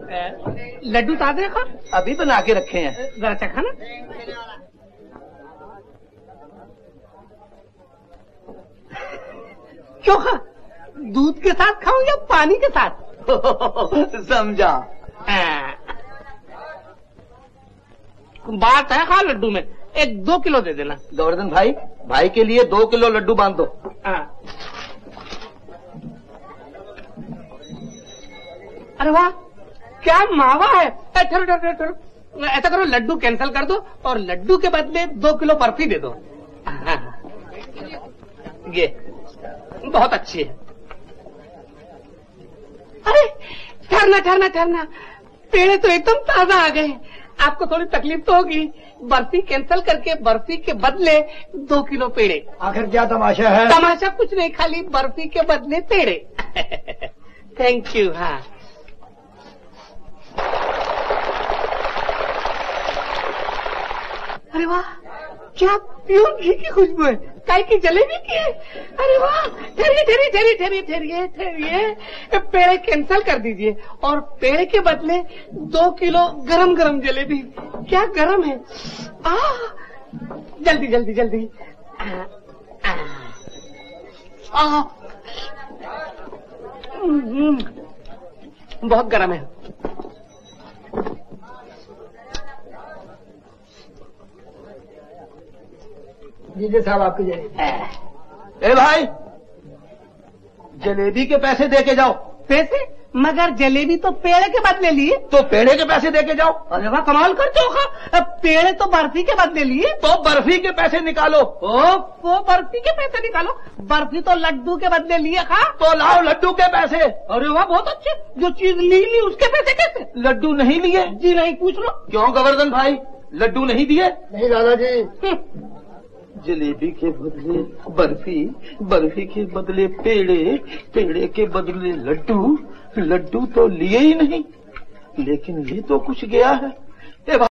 लड्डू ताजे खा? अभी बना के रखे हैं। जरा चखा ना। क्यों खा? दूध के साथ खाऊं या पानी के साथ? समझा। बात है खा लड्डू में। 1-2 किलो दे देना। गोवर्धन भाई, भाई के लिए 2 किलो लड्डू बांध दो। अरे वाह, क्या मावा है। ठहरो, ऐसा करो, लड्डू कैंसिल कर दो और लड्डू के बदले 2 किलो बर्फी दे दो। ये बहुत अच्छी है। अरे ठहरना, पेड़े तो एकदम ताजा आ गए। आपको थोड़ी तकलीफ तो होगी। बर्फी कैंसिल करके बर्फी के बदले 2 किलो पेड़े। आखिर क्या तमाशा है? तमाशा कुछ नहीं, खाली बर्फी के बदले पेड़े। Thank you. हाँ, अरे वाह, क्या प्योर घी की खुशबू है। काय की जलेबी की है। अरे वाह, ठहरिए, पेड़े कैंसिल कर दीजिए और पेड़े के बदले 2 किलो गरम गरम जलेबी। क्या गरम है। जल्दी। बहुत गरम है। दीजिए साहब आपकी जलेबी। ए भाई, जलेबी के पैसे दे के जाओ। पैसे? मगर जलेबी तो पेड़े के बदले लिए। तो पेड़े के पैसे दे के जाओ। अरे वाह, कमाल करते हो। खा, पेड़े तो बर्फी के बदले लिए। तो बर्फी के पैसे निकालो। वो बर्फी के पैसे निकालो। बर्फी तो लड्डू के बदले लिए। खा, तो लाओ लड्डू के पैसे। अरे वाह, बहुत अच्छे। जो चीज ली उसके पैसे कैसे? लड्डू नहीं लिए? जी नहीं, पूछ लो। क्यों गोवर्धन भाई, लड्डू नहीं दिए? नहीं दादाजी। जलेबी के बदले बर्फी के बदले पेड़े के बदले लड्डू तो लिए ही नहीं। लेकिन ये तो कुछ गया है।